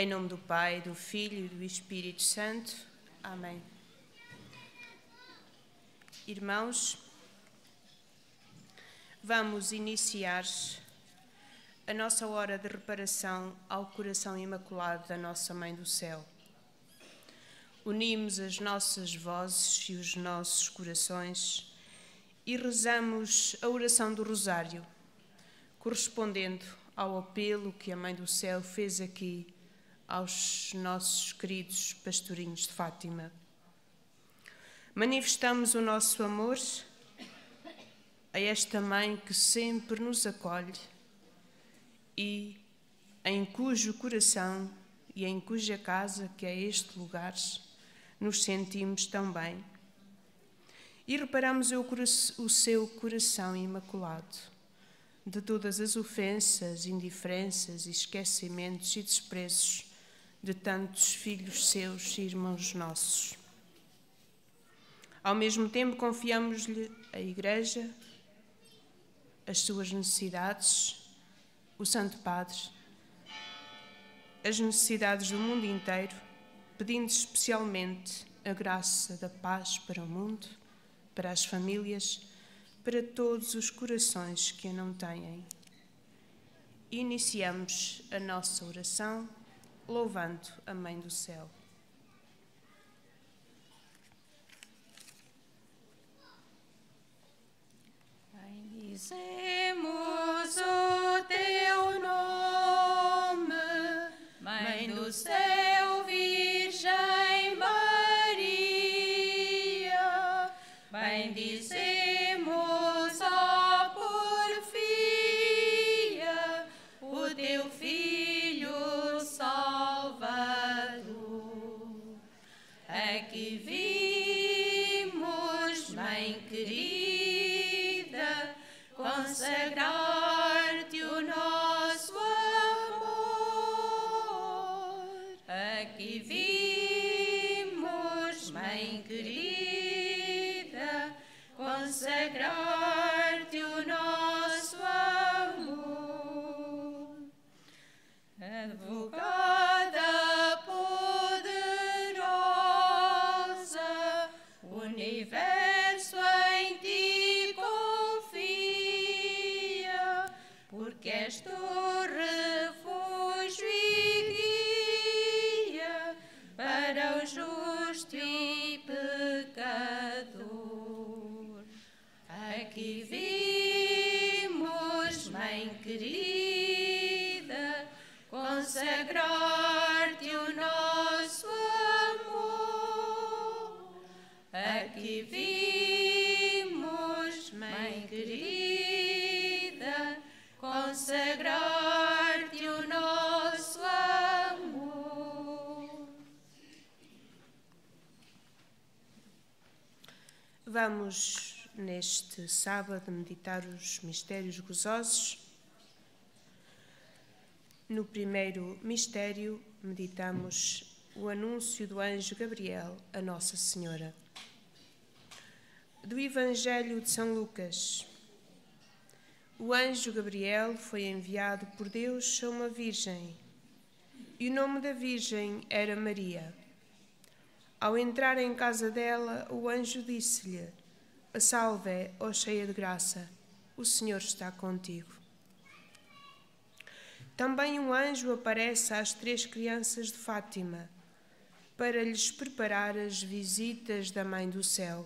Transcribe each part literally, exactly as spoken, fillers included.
Em nome do Pai, do Filho e do Espírito Santo. Amém. Irmãos, vamos iniciar a nossa hora de reparação ao coração imaculado da nossa Mãe do Céu. Unimos as nossas vozes e os nossos corações e rezamos a oração do Rosário, correspondendo ao apelo que a Mãe do Céu fez aqui aos nossos queridos pastorinhos de Fátima. Manifestamos o nosso amor a esta Mãe que sempre nos acolhe e em cujo coração e em cuja casa, que é este lugar, nos sentimos tão bem. E reparamos o seu coração imaculado de todas as ofensas, indiferenças, esquecimentos e desprezos de tantos filhos seus e irmãos nossos. Ao mesmo tempo, confiamos-lhe a Igreja, as suas necessidades, o Santo Padre, as necessidades do mundo inteiro, pedindo especialmente a graça da paz para o mundo, para as famílias, para todos os corações que a não têm. Iniciamos a nossa oração louvando a Mãe do Céu. Bendizemos o teu nome, Mãe do Céu, Virgem Maria. Bendizemos, ó porfia, o teu Filho Salvador. Aqui vimos, Mãe querida, consagrar-te o nosso amor. Aqui vimos, Mãe querida, consagrar-te o nosso amor. Advogada poderosa, o universo em ti confia, porque és tu refúgio e guia para o justo e pecador. Aqui vimos, Mãe querida, consagrar-te o nosso amor. Aqui vimos, Mãe querida, consagrar-te o nosso amor. Vamos, neste sábado, meditar os mistérios gozosos. No primeiro mistério, meditamos o anúncio do anjo Gabriel a Nossa Senhora. Do Evangelho de São Lucas. O anjo Gabriel foi enviado por Deus a uma virgem, e o nome da virgem era Maria. Ao entrar em casa dela, o anjo disse-lhe: "Salve, ó cheia de graça, o Senhor está contigo." Também um anjo aparece às três crianças de Fátima, para lhes preparar as visitas da Mãe do Céu.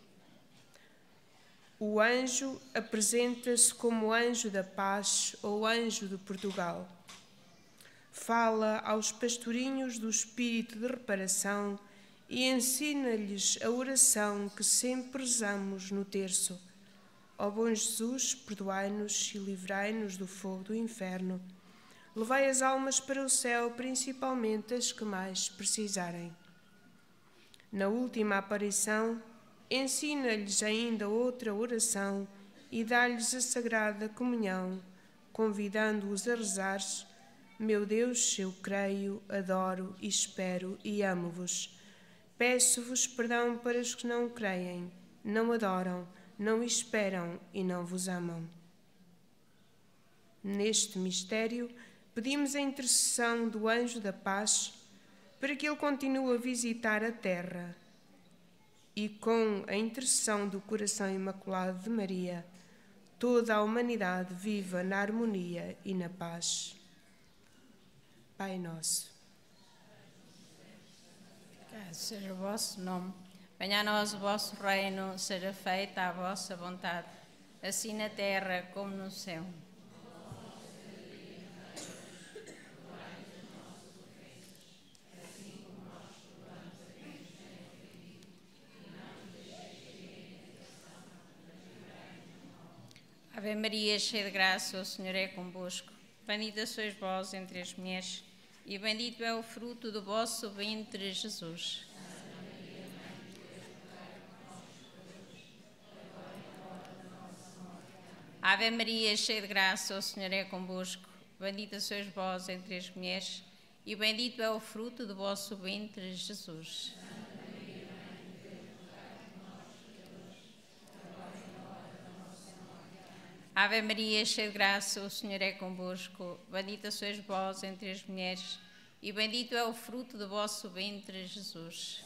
O anjo apresenta-se como anjo da paz ou anjo de Portugal. Fala aos pastorinhos do espírito de reparação e ensina-lhes a oração que sempre rezamos no terço. Ó bom Jesus, perdoai-nos e livrai-nos do fogo do inferno. Levai as almas para o céu, principalmente as que mais precisarem. Na última aparição, ensina-lhes ainda outra oração e dá-lhes a sagrada comunhão, convidando-os a rezar: "Meu Deus, eu creio, adoro, espero e amo-vos. Peço-vos perdão para os que não creem, não adoram, não esperam e não vos amam." Neste mistério, pedimos a intercessão do anjo da paz para que ele continue a visitar a terra e, com a intercessão do coração imaculado de Maria, toda a humanidade viva na harmonia e na paz. Pai nosso, santificado seja o vosso nome. Venha a nós o vosso reino, seja feita a vossa vontade, assim na terra como no céu. Ave Maria, cheia de graça, o Senhor é convosco. Bendita sois vós entre as mulheres, e bendito é o fruto do vosso ventre, Jesus. Ave Maria, cheia de graça, o Senhor é convosco. Bendita sois vós entre as mulheres, e bendito é o fruto do vosso ventre, Jesus. Ave Maria, cheia de graça, o Senhor é convosco. Bendita sois vós entre as mulheres, e bendito é o fruto do vosso ventre, Jesus.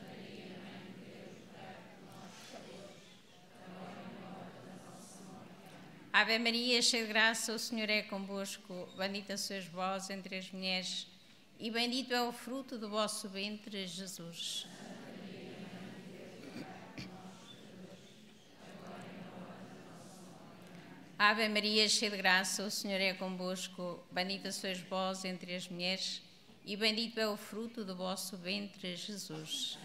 Ave Maria, cheia de graça, o Senhor é convosco. Bendita sois vós entre as mulheres, e bendito é o fruto do vosso ventre, Jesus. Ave Maria, cheia de graça, o Senhor é convosco. Bendita sois vós entre as mulheres, e bendito é o fruto do vosso ventre, Jesus.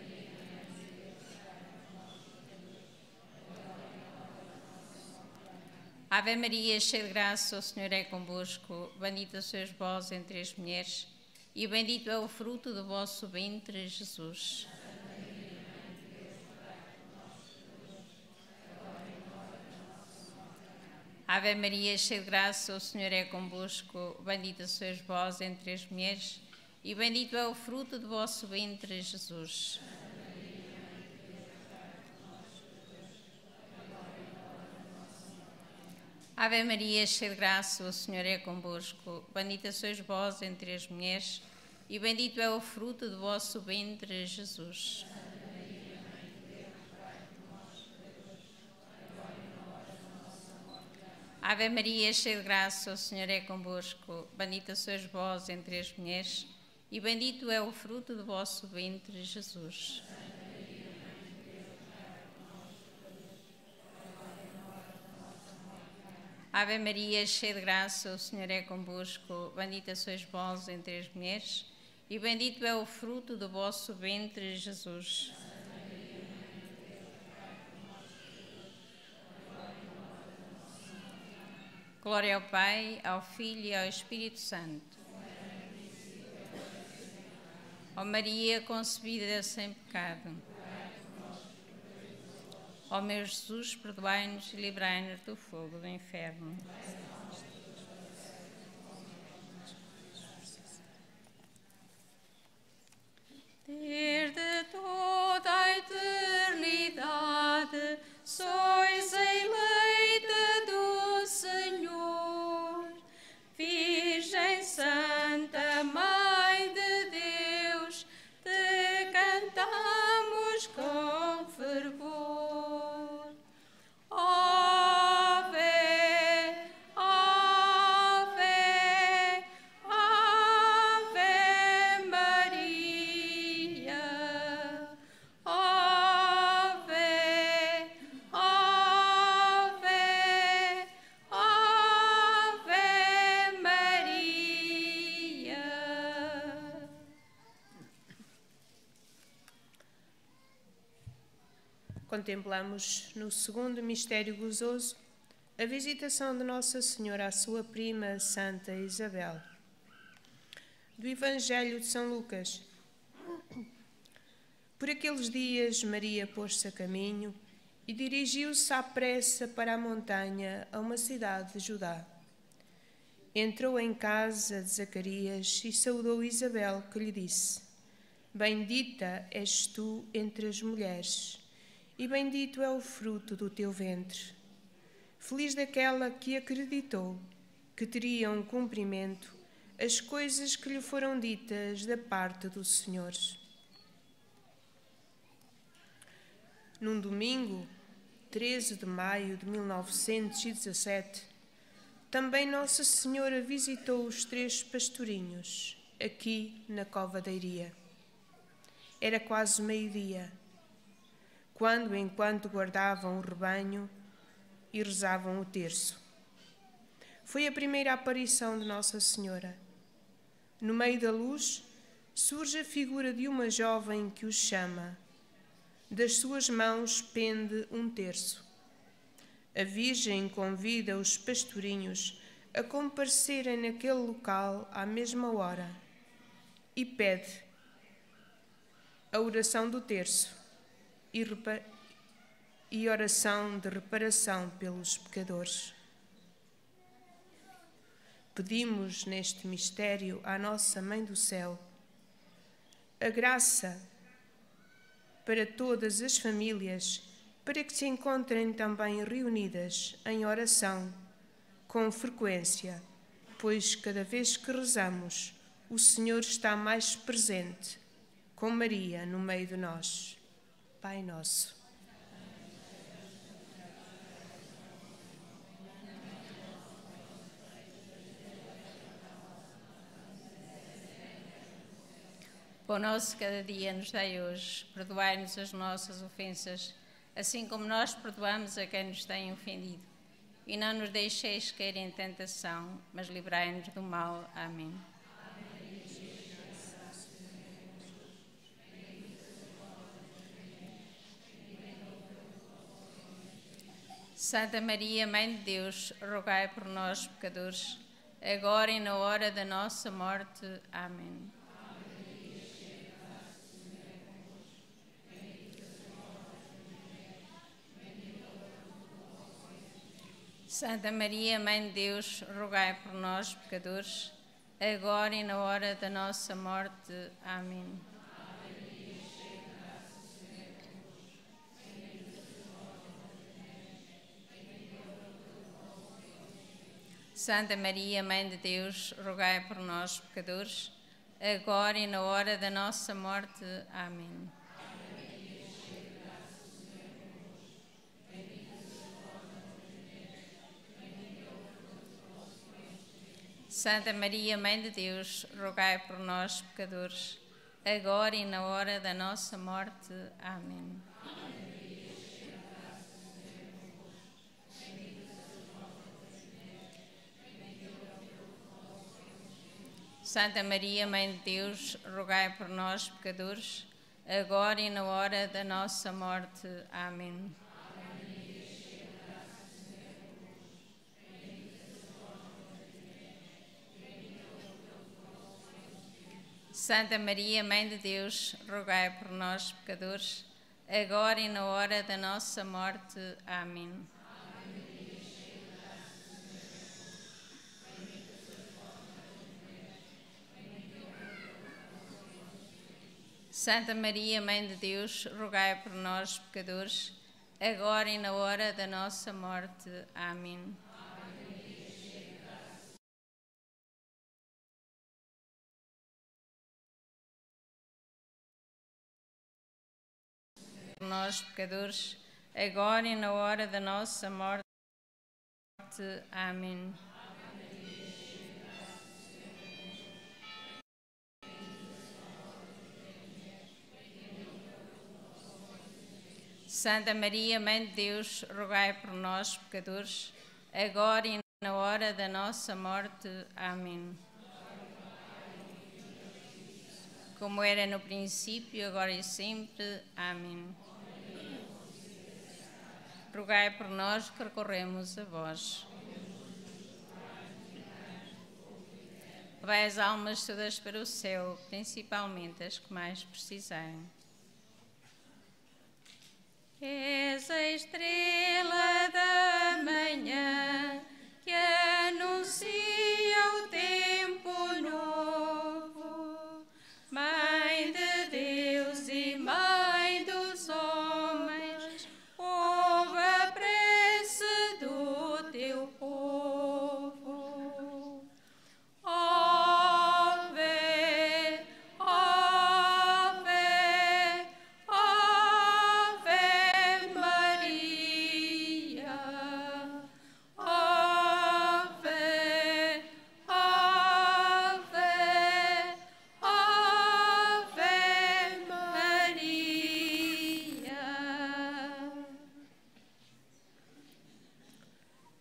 Ave Maria, cheia de graça, o Senhor é convosco. Bendita sois vós entre as mulheres, e bendito é o fruto do vosso ventre, Jesus. Ave Maria, cheia de graça, o Senhor é convosco. Bendita sois vós entre as mulheres, e bendito é o fruto do vosso ventre, Jesus. Ave Maria, cheia de graça, o Senhor é convosco. Bendita sois vós entre as mulheres, e bendito é o fruto do vosso ventre, Jesus. Ave Maria, cheia de graça, o Senhor é convosco. Bendita sois vós entre as mulheres, e bendito é o fruto do vosso ventre, Jesus. Ave Maria, cheia de graça, o Senhor é convosco. Bendita sois vós entre as mulheres, e bendito é o fruto do vosso ventre, Jesus. Glória ao Pai, ao Filho e ao Espírito Santo. Ó Maria concebida sem pecado. Ó meu Jesus, perdoai-nos e livrai-nos do fogo do inferno. Desde toda a eternidade sois a eleita do Senhor, Virgem Santa, Mãe de Deus, te cantamos com fervor. Ave, Ave, Ave Maria. Ave, Ave, Ave Maria. Contemplamos no segundo mistério gozoso a visitação de Nossa Senhora à sua prima Santa Isabel. Do Evangelho de São Lucas. Por aqueles dias, Maria pôs-se a caminho e dirigiu-se à pressa para a montanha, a uma cidade de Judá. Entrou em casa de Zacarias e saudou Isabel, que lhe disse: Bendita és tu entre as mulheres, e bendito é o fruto do teu ventre. Feliz daquela que acreditou que teria um cumprimento as coisas que lhe foram ditas da parte do Senhor. Num domingo, treze de maio de mil novecentos e dezassete, também Nossa Senhora visitou os três pastorinhos, aqui na Cova da Iria. Era quase meio-dia, quando, enquanto guardavam o rebanho e rezavam o terço. Foi a primeira aparição de Nossa Senhora. No meio da luz, surge a figura de uma jovem que os chama. Das suas mãos pende um terço. A Virgem convida os pastorinhos a comparecerem naquele local à mesma hora e pede a oração do terço e, e oração de reparação pelos pecadores. Pedimos neste mistério à Nossa Mãe do Céu a graça para todas as famílias, para que se encontrem também reunidas em oração com frequência, pois cada vez que rezamos, o Senhor está mais presente, com Maria no meio de nós. Pai nosso. Pão nosso cada dia nos dai hoje, perdoai-nos as nossas ofensas, assim como nós perdoamos a quem nos tem ofendido. E não nos deixeis cair em tentação, mas livrai-nos do mal. Amém. Santa Maria, Mãe de Deus, rogai por nós, pecadores, agora e na hora da nossa morte. Amém. Santa Maria, Mãe de Deus, rogai por nós, pecadores, agora e na hora da nossa morte. Amém. Santa Maria, Mãe de Deus, rogai por nós, pecadores, agora e na hora da nossa morte. Amém. Santa Maria, Mãe de Deus, rogai por nós, pecadores, agora e na hora da nossa morte. Amém. Santa Maria, Mãe de Deus, rogai por nós, pecadores, agora e na hora da nossa morte. Amém. Santa Maria, Mãe de Deus, rogai por nós, pecadores, agora e na hora da nossa morte. Amém. Santa Maria, Mãe de Deus, rogai por nós, pecadores, agora e na hora da nossa morte. Amém. Por nós, pecadores, agora e na hora da nossa morte. Amém. Santa Maria, Mãe de Deus, rogai por nós, pecadores, agora e na hora da nossa morte. Amém. Como era no princípio, agora e sempre. Amém. Rogai por nós que recorremos a vós. Levai as almas todas para o céu, principalmente as que mais precisarem. És a estrela da manhã que anuncia o tempo novo, Mãe de Deus e Mãe dos homens, ouve a prece do teu povo. Oh,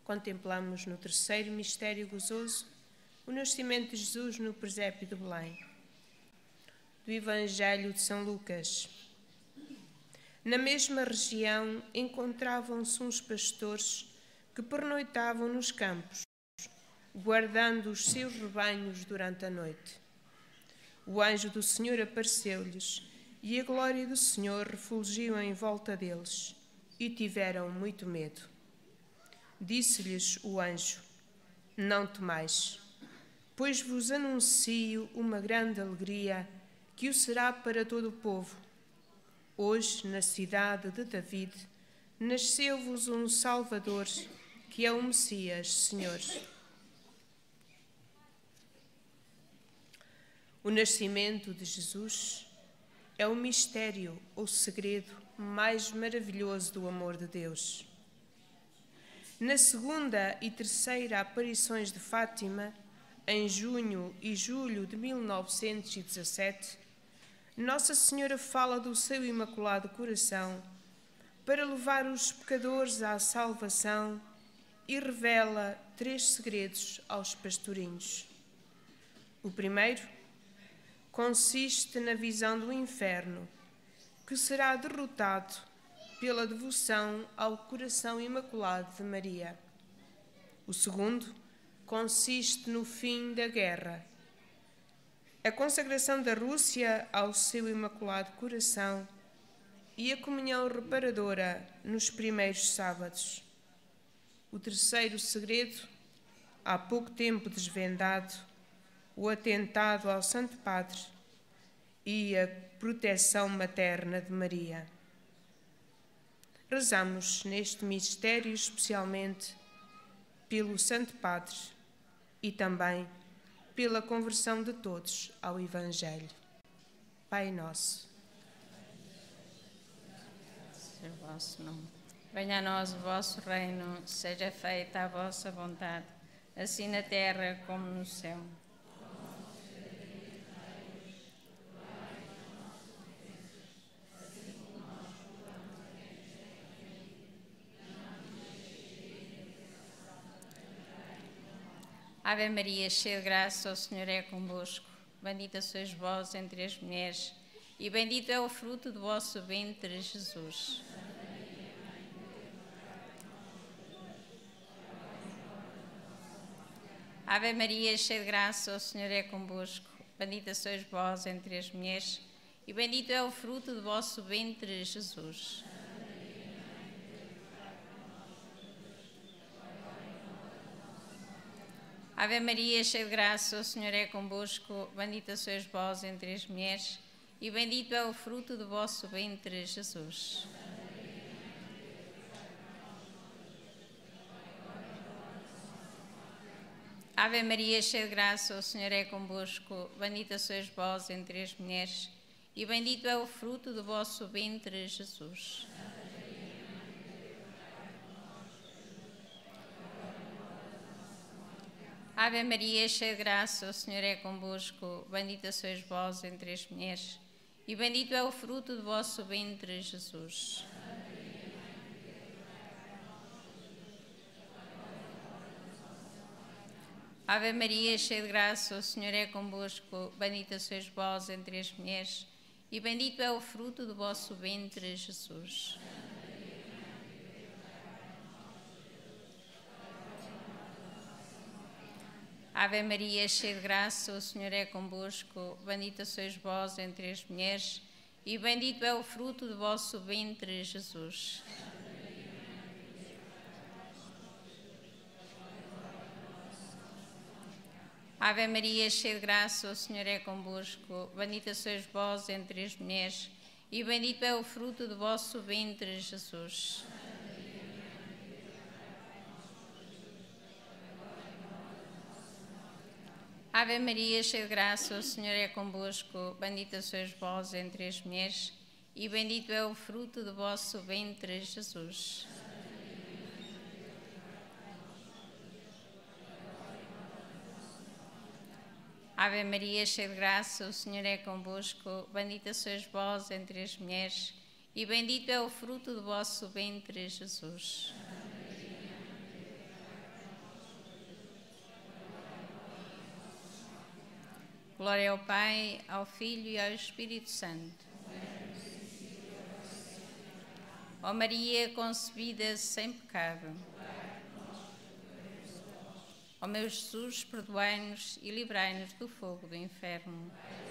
contemplamos no terceiro mistério gozoso o nascimento de Jesus no presépio de Belém. Do Evangelho de São Lucas. Na mesma região encontravam-se uns pastores que pernoitavam nos campos, guardando os seus rebanhos durante a noite. O anjo do Senhor apareceu-lhes, e a glória do Senhor refulgiu em volta deles, e tiveram muito medo. Disse-lhes o anjo: Não temais, pois vos anuncio uma grande alegria, que o será para todo o povo. Hoje, na cidade de David, nasceu-vos um Salvador, que é o Messias, Senhor. O nascimento de Jesus é o mistério, o segredo mais maravilhoso do amor de Deus. Na segunda e terceira aparições de Fátima, em junho e julho de mil novecentos e dezassete, Nossa Senhora fala do seu imaculado coração para levar os pecadores à salvação e revela três segredos aos pastorinhos. O primeiro consiste na visão do inferno, que será derrotado pela devoção ao coração imaculado de Maria. O segundo consiste no fim da guerra, a consagração da Rússia ao seu imaculado coração e a comunhão reparadora nos primeiros sábados. O terceiro segredo, há pouco tempo desvendado, o atentado ao Santo Padre e a proteção materna de Maria. Rezamos neste mistério especialmente pelo Santo Padre e também pela conversão de todos ao Evangelho. Pai nosso, seja o vosso nome. Venha a nós o vosso reino, seja feita a vossa vontade, assim na terra como no céu. Ave Maria, cheia de graça, o Senhor é convosco. Bendita sois vós entre as mulheres, e bendito é o fruto do vosso ventre, Jesus. Ave Maria, cheia de graça, o Senhor é convosco. Bendita sois vós entre as mulheres, e bendito é o fruto do vosso ventre, Jesus. Ave Maria, cheia de graça, o Senhor é convosco. Bendita sois vós entre as mulheres, e bendito é o fruto do vosso ventre, Jesus. Ave Maria, cheia de graça, o Senhor é convosco. Bendita sois vós entre as mulheres, e bendito é o fruto do vosso ventre, Jesus. Ave Maria, cheia de graça, o Senhor é convosco. Bendita sois vós entre as mulheres, e bendito é o fruto do vosso ventre, Jesus. Ave Maria, cheia de graça, o Senhor é convosco. Bendita sois vós entre as mulheres, e bendito é o fruto do vosso ventre, Jesus. Ave Maria, cheia de graça, o Senhor é convosco. Bendita sois vós entre as mulheres, e bendito é o fruto do vosso ventre, Jesus. Ave Maria, cheia de graça, o Senhor é convosco. Bendita sois vós entre as mulheres, e bendito é o fruto do vosso ventre, Jesus. Ave Maria, cheia de graça, o Senhor é convosco. Bendita sois vós entre as mulheres, e bendito é o fruto do vosso ventre, Jesus. Ave Maria, cheia de graça, o Senhor é convosco. Bendita sois vós entre as mulheres, e bendito é o fruto do vosso ventre, Jesus. Glória ao Pai, ao Filho e ao Espírito Santo. Ó Maria concebida sem pecado. Ó meu Jesus, perdoai-nos e livrai-nos do fogo do inferno.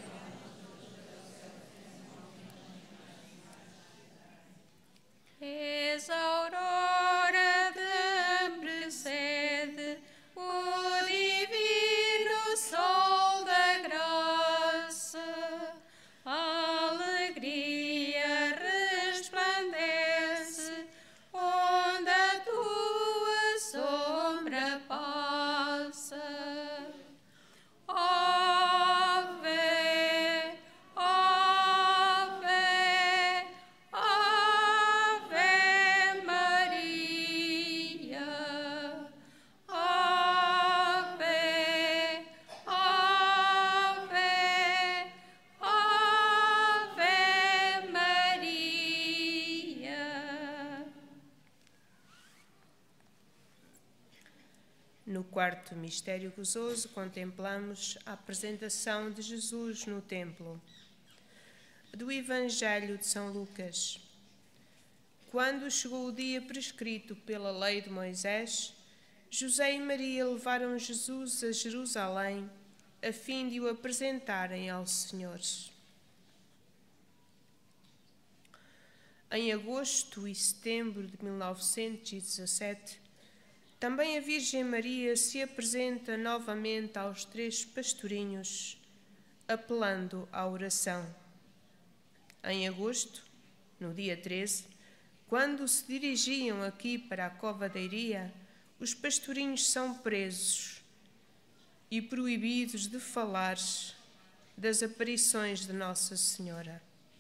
És a aurora que precede o divino sol da graça. A alegria resplandece onde a tua sombra passa. Ave, ave, ave Maria. Ave, ave, ave Maria. No quarto mistério gozoso, contemplamos a apresentação de Jesus no templo. Do Evangelho de São Lucas. Quando chegou o dia prescrito pela lei de Moisés, José e Maria levaram Jesus a Jerusalém, a fim de o apresentarem ao Senhor. Em agosto e setembro de mil novecentos e dezassete, também a Virgem Maria se apresenta novamente aos três pastorinhos, apelando à oração. Em agosto, no dia treze, quando se dirigiam aqui para a Cova da Iria, os pastorinhos são presos e proibidos de falar das aparições de Nossa Senhora.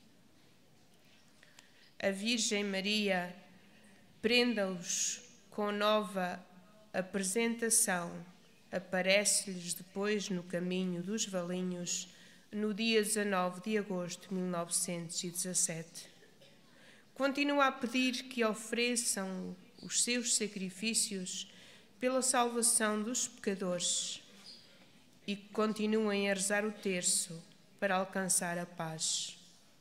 A Virgem Maria prenda-os com nova apresentação, aparece-lhes depois no caminho dos Valinhos, no dia dezanove de agosto de mil novecentos e dezassete. Continua a pedir que ofereçam os seus sacrifícios pela salvação dos pecadores e que continuem a rezar o terço para alcançar a paz.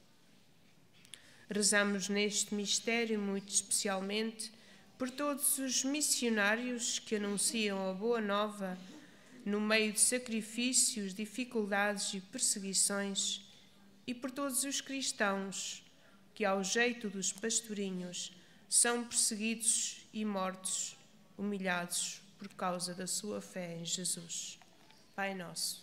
Rezamos neste mistério muito especialmente por todos os missionários que anunciam a boa nova no meio de sacrifícios, dificuldades e perseguições, e por todos os cristãos que, ao jeito dos pastorinhos, são perseguidos e mortos, humilhados por causa da sua fé em Jesus. Pai nosso.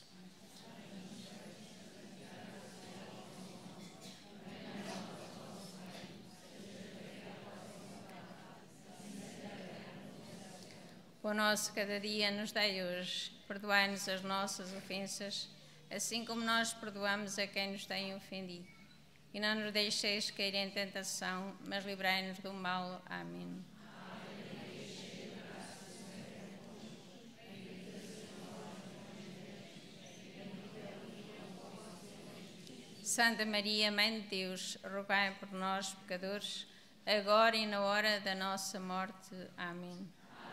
O nosso cada dia nos dai hoje. Perdoai-nos as nossas ofensas, assim como nós perdoamos a quem nos tem ofendido. E não nos deixeis cair em tentação, mas livrai-nos do mal. Amém. Santa Maria, Mãe de Deus, rogai por nós, pecadores, agora e na hora da nossa morte. Amém.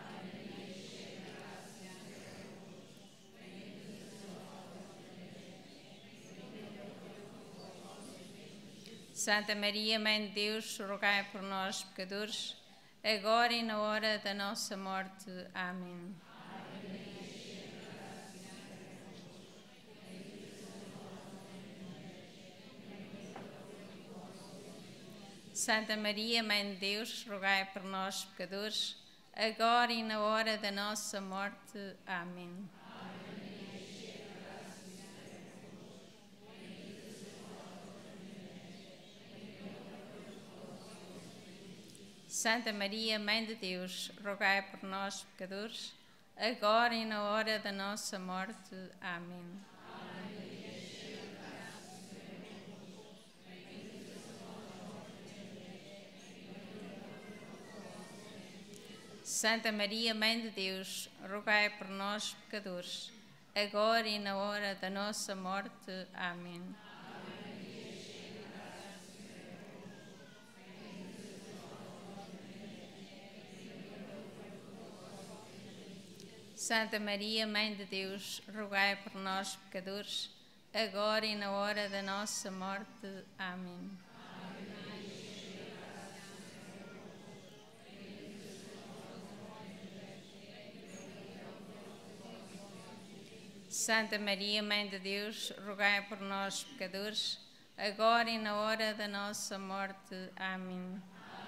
Santa Maria, Mãe de Deus, rogai por nós, pecadores, agora e na hora da nossa morte. Amém. Santa Maria, Mãe de Deus, rogai por nós, pecadores, agora e na hora da nossa morte. Amém. Santa Maria, Mãe de Deus, rogai por nós, pecadores, agora e na hora da nossa morte. Amém. Santa Maria, Mãe de Deus, rogai por nós, pecadores, agora e na hora da nossa morte. Amém. Santa Maria, Mãe de Deus, rogai por nós, pecadores, agora e na hora da nossa morte. Amém. Santa Maria, Mãe de Deus, rogai por nós, pecadores, agora e na hora da nossa morte. Amém.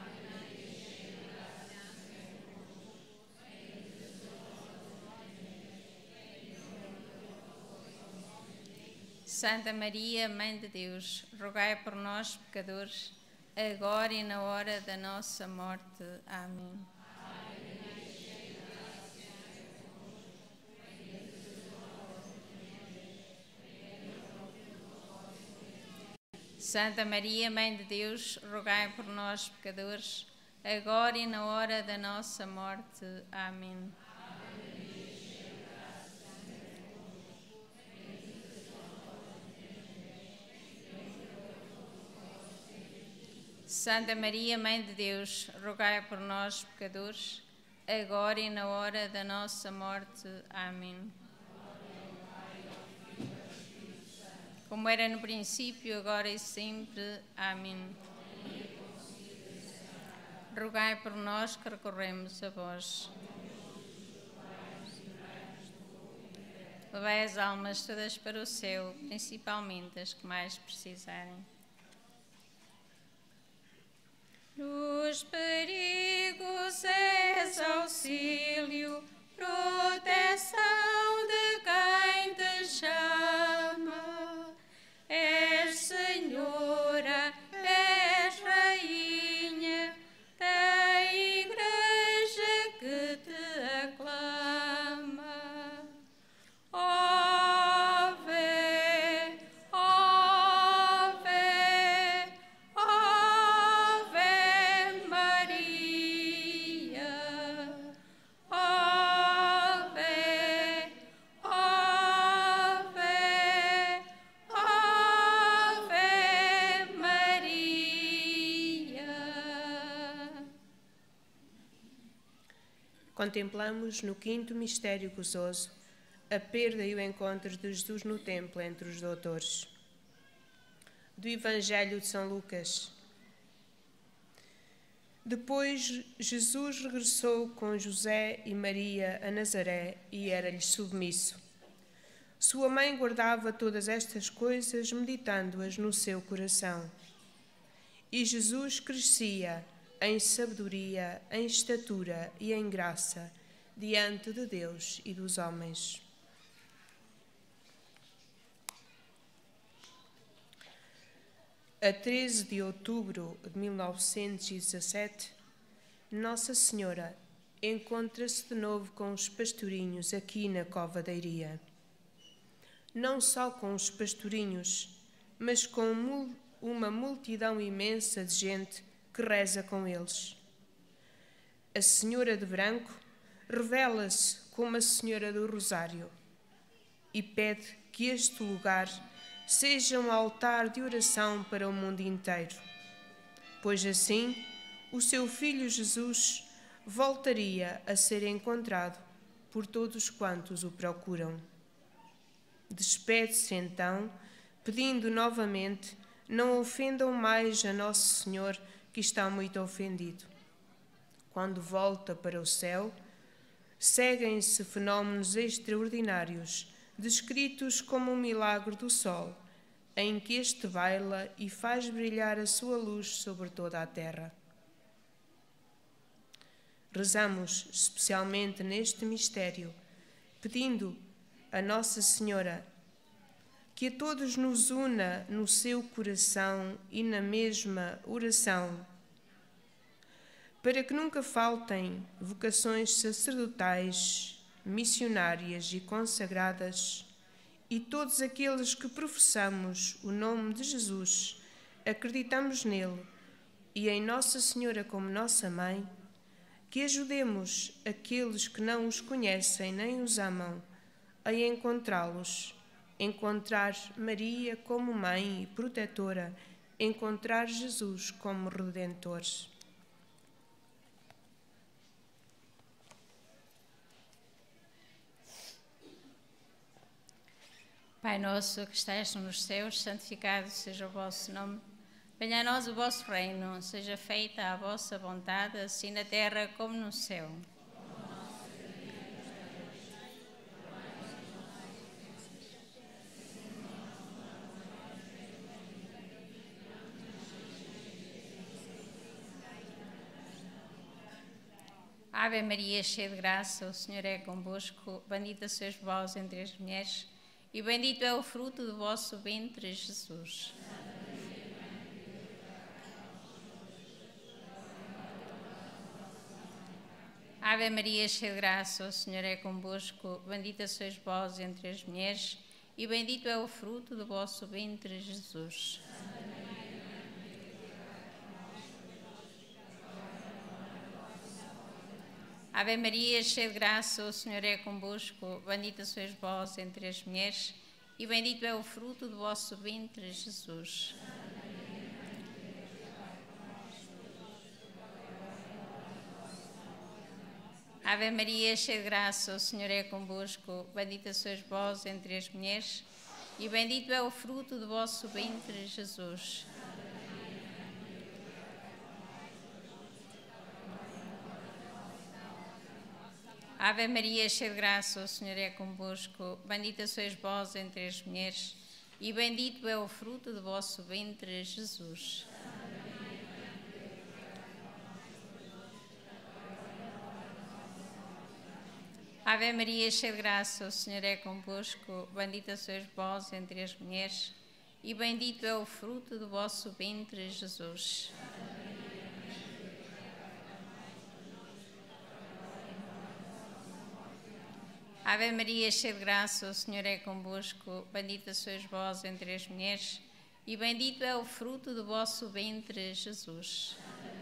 Santa Maria, Mãe de Deus, rogai por nós, pecadores, agora e na hora da nossa morte. Amém. Santa Maria, Mãe de Deus, rogai por nós, pecadores, agora e na hora da nossa morte. Amém. Santa Maria, Mãe de Deus, rogai por nós, pecadores, agora e na hora da nossa morte. Amém. Como era no princípio, agora e sempre. Amém. Rogai por nós que recorremos a vós. Levai as almas todas para o céu, principalmente as que mais precisarem. Nos perigos és auxílio, proteção de quem te chama. És Senhora, és Rainha da Igreja que te aclama. Ave, ave, ave Maria. Ave, ave, ave Maria. Contemplamos no quinto mistério gozoso a perda e o encontro de Jesus no templo entre os doutores. Do Evangelho de São Lucas. Depois Jesus regressou com José e Maria a Nazaré e era-lhes submisso. Sua mãe guardava todas estas coisas, meditando-as no seu coração. E Jesus crescia em sabedoria, em estatura e em graça, diante de Deus e dos homens. A treze de outubro de mil novecentos e dezassete, Nossa Senhora encontra-se de novo com os pastorinhos aqui na Cova da Iria. Não só com os pastorinhos, mas com uma multidão imensa de gente que reza com eles. A Senhora de Branco revela-se como a Senhora do Rosário e pede que este lugar seja um altar de oração para o mundo inteiro, pois assim o seu Filho Jesus voltaria a ser encontrado por todos quantos o procuram. Despede-se então, pedindo novamente, não ofendam mais a Nosso Senhor, que está muito ofendido. Quando volta para o céu, seguem-se fenómenos extraordinários, descritos como um milagre do sol, em que este baila e faz brilhar a sua luz sobre toda a terra. Rezamos especialmente neste mistério, pedindo a Nossa Senhora que a todos nos una no seu coração e na mesma oração, para que nunca faltem vocações sacerdotais, missionárias e consagradas, e todos aqueles que professamos o nome de Jesus, acreditamos nele e em Nossa Senhora como nossa Mãe, que ajudemos aqueles que não os conhecem nem os amam a encontrá-los, encontrar Maria como Mãe e protetora, encontrar Jesus como Redentor. Pai nosso que estais nos céus, santificado seja o vosso nome. Venha a nós o vosso reino, seja feita a vossa vontade, assim na terra como no céu. Ave Maria, cheia de graça, o Senhor é convosco. Bendita sois vós entre as mulheres, e bendito é o fruto do vosso ventre, Jesus. Ave Maria, cheia de graça, o Senhor é convosco. Bendita sois vós entre as mulheres, e bendito é o fruto do vosso ventre, Jesus. Ave Maria, cheia de graça, o Senhor é convosco. Bendita sois vós entre as mulheres, e bendito é o fruto do vosso ventre, Jesus. Ave Maria, cheia de graça, o Senhor é convosco. Bendita sois vós entre as mulheres, e bendito é o fruto do vosso ventre, Jesus. Ave Maria, cheia de graça, o Senhor é convosco. Bendita sois vós entre as mulheres, e bendito é o fruto do vosso ventre, Jesus. Ave Maria, cheia de graça, o Senhor é convosco. Bendita sois vós entre as mulheres, e bendito é o fruto do vosso ventre, Jesus. Ave Maria, cheia de graça, o Senhor é convosco. Bendita sois vós entre as mulheres, e bendito é o fruto do vosso ventre, Jesus.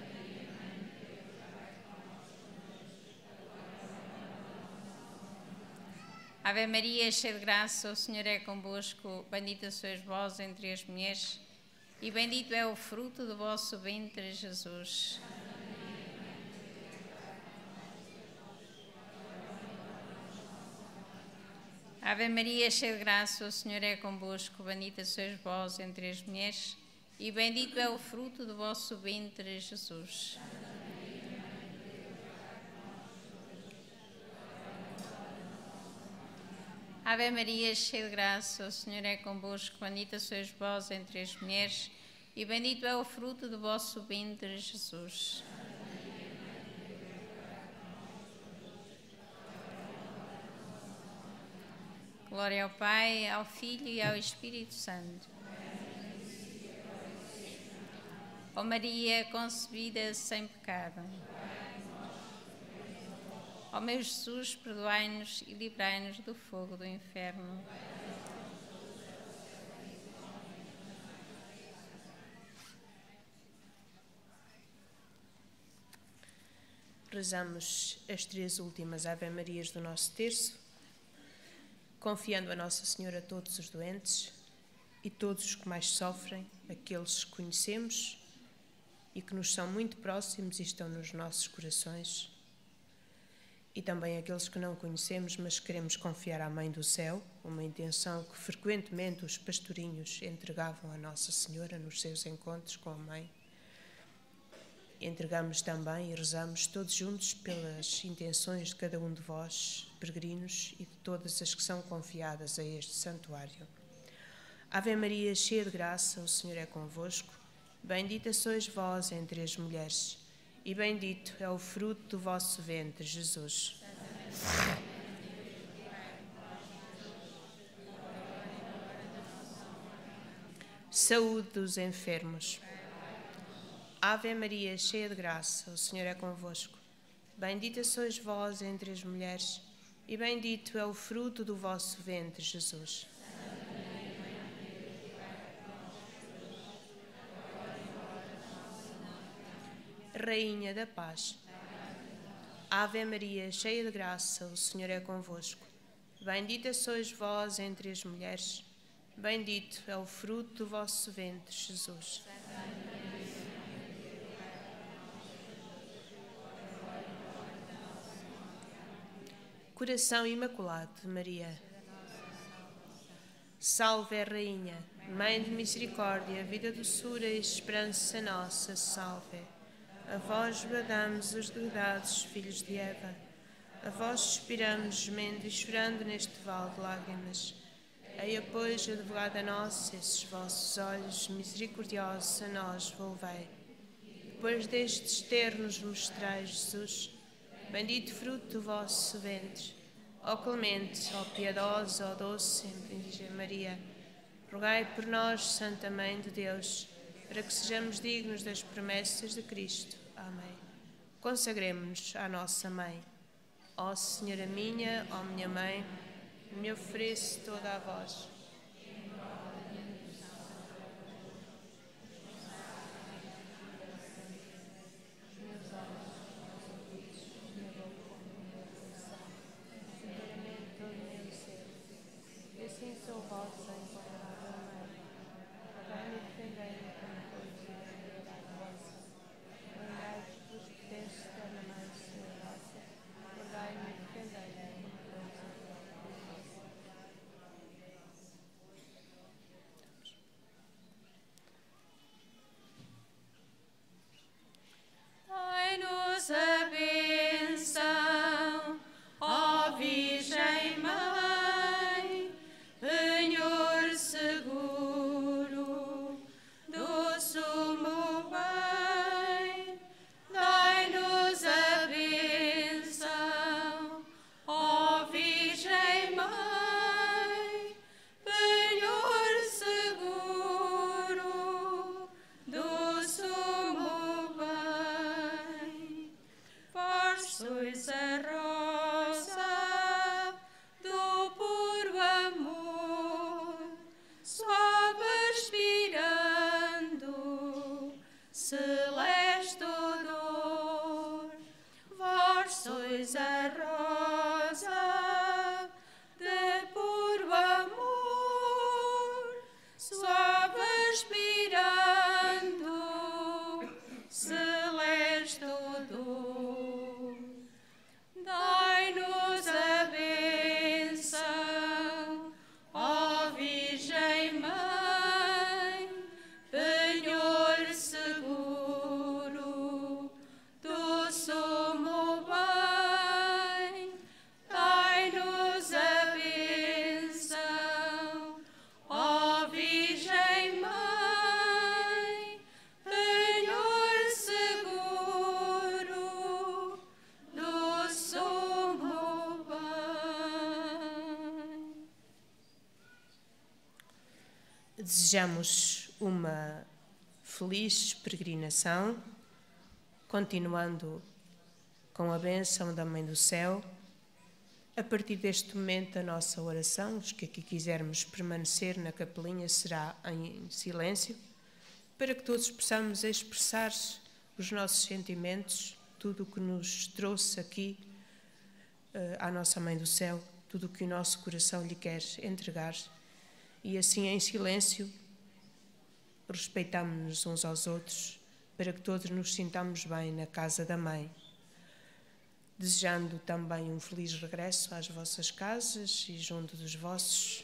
Ave Maria, cheia de graça, o Senhor é convosco. Bendita sois vós entre as mulheres, e bendito é o fruto do vosso ventre, Jesus. Ave Maria, cheia de graça, o Senhor é convosco. Bendita sois vós entre as mulheres, e bendito é o fruto do vosso ventre, Jesus. Ave Maria, cheia de graça, o Senhor é convosco. Bendita sois vós entre as mulheres, e bendito é o fruto do vosso ventre, Jesus. Glória ao Pai, ao Filho e ao Espírito Santo. Ó Maria, concebida sem pecado. Ó meu Jesus, perdoai-nos e livrai-nos do fogo do inferno. Rezamos as três últimas Ave-Marias do nosso terço, confiando a Nossa Senhora todos os doentes e todos os que mais sofrem, aqueles que conhecemos e que nos são muito próximos e estão nos nossos corações, e também aqueles que não conhecemos, mas queremos confiar à Mãe do Céu, uma intenção que frequentemente os pastorinhos entregavam à Nossa Senhora nos seus encontros com a Mãe. Entregamos também e rezamos todos juntos pelas intenções de cada um de vós, peregrinos, e de todas as que são confiadas a este santuário. Ave Maria, cheia de graça, o Senhor é convosco. Bendita sois vós entre as mulheres, e bendito é o fruto do vosso ventre, Jesus. Saúde dos enfermos. Ave Maria, cheia de graça, o Senhor é convosco. Bendita sois vós entre as mulheres, e bendito é o fruto do vosso ventre, Jesus. Rainha da Paz. Ave Maria, cheia de graça, o Senhor é convosco. Bendita sois vós entre as mulheres, bendito é o fruto do vosso ventre, Jesus. Coração Imaculado de Maria. Salve a Rainha, Mãe de Misericórdia, vida, doçura e esperança nossa, salve. A vós bradamos os degradados filhos de Eva, a vós suspiramos, gemendo e chorando neste vale de lágrimas. Eia, pois, advogada nossa, esses vossos olhos misericordiosos a nós volvei. Depois destes ternos mostrais, Jesus, bendito fruto do vosso ventre, ó clemente, ó piedosa, ó doce sempre Virgem Maria, rogai por nós, Santa Mãe de Deus, para que sejamos dignos das promessas de Cristo. Amém. Consagremo-nos à nossa Mãe. Ó Senhora minha, ó minha Mãe, me ofereço toda a vós. Assim sou vossa, incomparável Mãe. Rogai-me e defendei-me como coisa e piedade vossa. Lembrai-vos que vos pertence eternamente, Senhor vossa. Rogai-me e defendei-me como coisa e piedade vossa. Dai-nos a bênção, ó Virgem Mãe, penhor seguro do sumo bem. Dai-nos a bênção, ó Virgem Mãe, penhor seguro do sumo bem. Vós sois a rosa do puro amor, suave expirando, celeste odor. Vós sois a rosa de puro amor, suave expirando, celeste odor. Dai-nos a bênção, ó Virgem Mãe, penhor seguro do sumo bem. Dai-nos a bênção, ó Virgem Mãe, penhor seguro do sumo bem. Desejamos uma feliz peregrinação, continuando com a bênção da Mãe do Céu. A partir deste momento, a nossa oração, os que aqui quisermos permanecer na capelinha, será em silêncio, para que todos possamos expressar os nossos sentimentos, tudo o que nos trouxe aqui uh, à nossa Mãe do Céu, tudo o que o nosso coração lhe quer entregar. E assim, em silêncio, respeitamos-nos uns aos outros, para que todos nos sintamos bem na casa da Mãe. Desejando também um feliz regresso às vossas casas e junto dos vossos,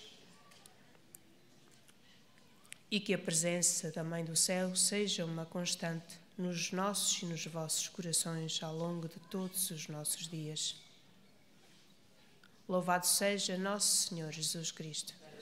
e que a presença da Mãe do Céu seja uma constante nos nossos e nos vossos corações ao longo de todos os nossos dias. Louvado seja nosso Senhor Jesus Cristo.